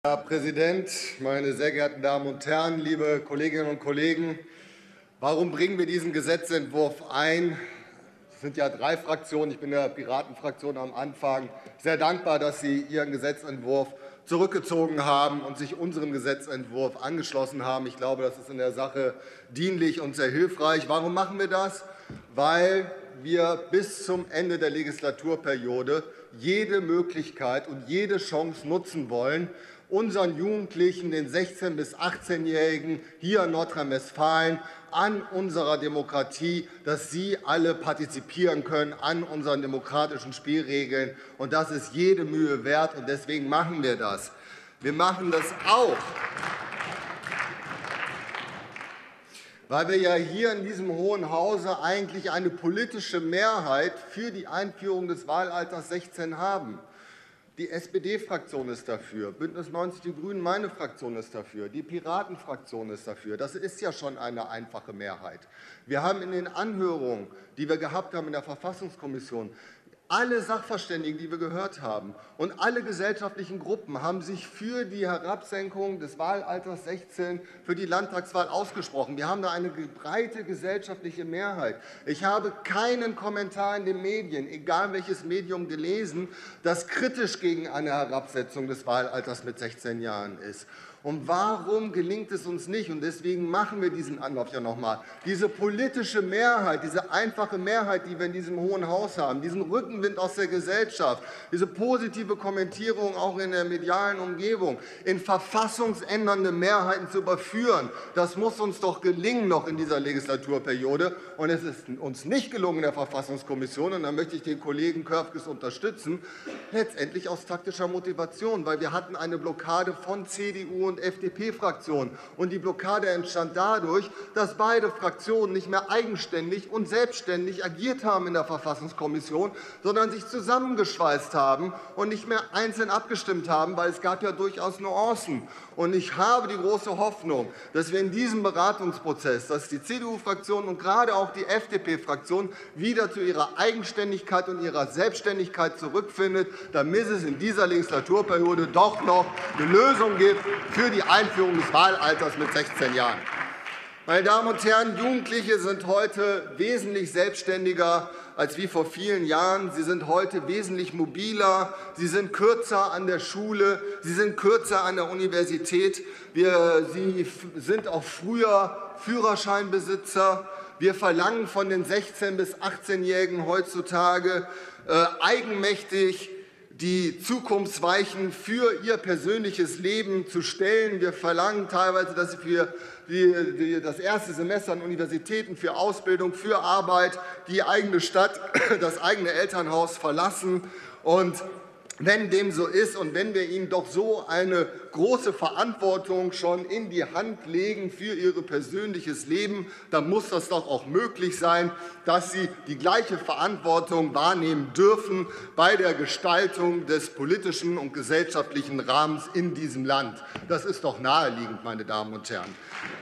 Herr Präsident, meine sehr geehrten Damen und Herren, liebe Kolleginnen und Kollegen! Warum bringen wir diesen Gesetzentwurf ein? Es sind ja 3 Fraktionen. Ich bin der Piratenfraktion am Anfang sehr dankbar, dass Sie Ihren Gesetzentwurf zurückgezogen haben und sich unserem Gesetzentwurf angeschlossen haben. Ich glaube, das ist in der Sache dienlich und sehr hilfreich. Warum machen wir das? Weil wir bis zum Ende der Legislaturperiode jede Möglichkeit und jede Chance nutzen wollen, unseren Jugendlichen, den 16- bis 18-Jährigen hier in Nordrhein-Westfalen an unserer Demokratie, dass sie alle partizipieren können an unseren demokratischen Spielregeln. Und das ist jede Mühe wert, und deswegen machen wir das. Wir machen das auch, weil wir ja hier in diesem Hohen Hause eigentlich eine politische Mehrheit für die Einführung des Wahlalters 16 haben. Die SPD-Fraktion ist dafür, BÜNDNIS 90 die GRÜNEN, meine Fraktion ist dafür, die Piratenfraktion ist dafür. Das ist ja schon eine einfache Mehrheit. Wir haben in den Anhörungen, die wir gehabt haben in der Verfassungskommission, alle Sachverständigen, die wir gehört haben, und alle gesellschaftlichen Gruppen haben sich für die Herabsenkung des Wahlalters 16 für die Landtagswahl ausgesprochen. Wir haben da eine breite gesellschaftliche Mehrheit. Ich habe keinen Kommentar in den Medien, egal welches Medium, gelesen, das kritisch gegen eine Herabsetzung des Wahlalters mit 16 Jahren ist. Und warum gelingt es uns nicht? Und deswegen machen wir diesen Anlauf ja noch einmal. Diese politische Mehrheit, diese einfache Mehrheit, die wir in diesem Hohen Haus haben, diesen Rückenwind aus der Gesellschaft, diese positive Kommentierung auch in der medialen Umgebung, in verfassungsändernde Mehrheiten zu überführen, das muss uns doch gelingen noch in dieser Legislaturperiode. Und es ist uns nicht gelungen in der Verfassungskommission, und da möchte ich den Kollegen Körfges unterstützen, letztendlich aus taktischer Motivation, weil wir hatten eine Blockade von CDU und FDP-Fraktion. Und die Blockade entstand dadurch, dass beide Fraktionen nicht mehr eigenständig und selbstständig agiert haben in der Verfassungskommission, sondern sich zusammengeschweißt haben und nicht mehr einzeln abgestimmt haben, weil es gab ja durchaus Nuancen. Und ich habe die große Hoffnung, dass wir in diesem Beratungsprozess, dass die CDU-Fraktion und gerade auch die FDP-Fraktion wieder zu ihrer Eigenständigkeit und ihrer Selbstständigkeit zurückfindet, damit es in dieser Legislaturperiode doch noch eine Lösung gibt für die Einführung des Wahlalters mit 16 Jahren. Meine Damen und Herren, Jugendliche sind heute wesentlich selbstständiger als wie vor vielen Jahren. Sie sind heute wesentlich mobiler, sie sind kürzer an der Schule, sie sind kürzer an der Universität, sie sind auch früher Führerscheinbesitzer. Wir verlangen von den 16- bis 18-Jährigen heutzutage eigenmächtig die Zukunftsweichen für ihr persönliches Leben zu stellen. Wir verlangen teilweise, dass sie für das erste Semester an Universitäten, für Ausbildung, für Arbeit die eigene Stadt, das eigene Elternhaus verlassen. Und wenn dem so ist und wenn wir ihnen doch so eine große Verantwortung schon in die Hand legen für ihr persönliches Leben, dann muss das doch auch möglich sein, dass sie die gleiche Verantwortung wahrnehmen dürfen bei der Gestaltung des politischen und gesellschaftlichen Rahmens in diesem Land. Das ist doch naheliegend, meine Damen und Herren.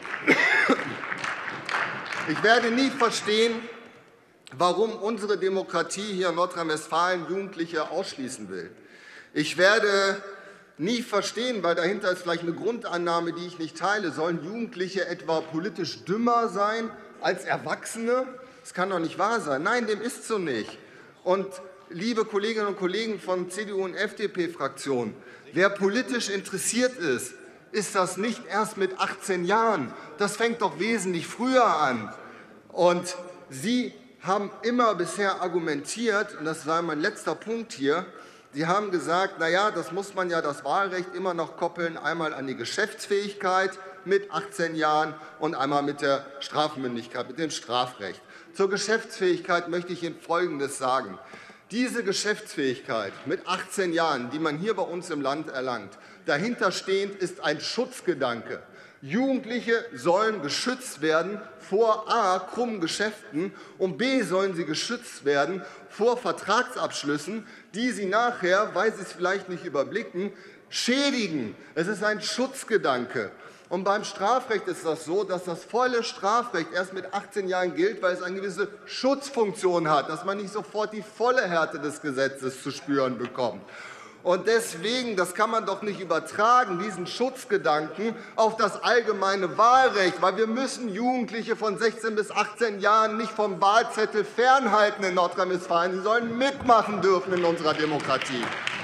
Ich werde nie verstehen, warum unsere Demokratie hier in Nordrhein-Westfalen Jugendliche ausschließen will. Ich werde nie verstehen, weil dahinter ist vielleicht eine Grundannahme, die ich nicht teile, sollen Jugendliche etwa politisch dümmer sein als Erwachsene? Das kann doch nicht wahr sein. Nein, dem ist so nicht. Und liebe Kolleginnen und Kollegen von CDU und FDP-Fraktion, wer politisch interessiert ist, ist das nicht erst mit 18 Jahren. Das fängt doch wesentlich früher an. Und Sie haben immer bisher argumentiert, und das war mein letzter Punkt hier, Sie haben gesagt, na ja, das muss man ja das Wahlrecht immer noch koppeln, einmal an die Geschäftsfähigkeit mit 18 Jahren und einmal mit der Strafmündigkeit, mit dem Strafrecht. Zur Geschäftsfähigkeit möchte ich Ihnen Folgendes sagen. Diese Geschäftsfähigkeit mit 18 Jahren, die man hier bei uns im Land erlangt, dahinterstehend ist ein Schutzgedanke. Jugendliche sollen geschützt werden vor a. krummen Geschäften und b. sollen sie geschützt werden vor Vertragsabschlüssen, die sie nachher, weil sie es vielleicht nicht überblicken, schädigen. Es ist ein Schutzgedanke. Und beim Strafrecht ist das so, dass das volle Strafrecht erst mit 18 Jahren gilt, weil es eine gewisse Schutzfunktion hat, dass man nicht sofort die volle Härte des Gesetzes zu spüren bekommt. Und deswegen, das kann man doch nicht übertragen, diesen Schutzgedanken auf das allgemeine Wahlrecht, weil wir müssen Jugendliche von 16 bis 18 Jahren nicht vom Wahlzettel fernhalten in Nordrhein-Westfalen. Sie sollen mitmachen dürfen in unserer Demokratie.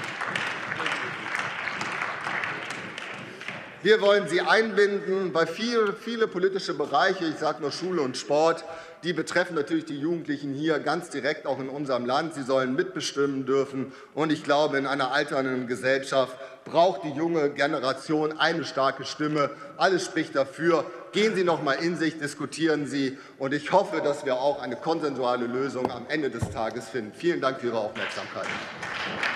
Wir wollen sie einbinden, weil viele politische Bereiche, ich sage nur Schule und Sport, die betreffen natürlich die Jugendlichen hier ganz direkt auch in unserem Land. Sie sollen mitbestimmen dürfen. Und ich glaube, in einer alternden Gesellschaft braucht die junge Generation eine starke Stimme. Alles spricht dafür. Gehen Sie noch einmal in sich, diskutieren Sie. Und ich hoffe, dass wir auch eine konsensuale Lösung am Ende des Tages finden. Vielen Dank für Ihre Aufmerksamkeit.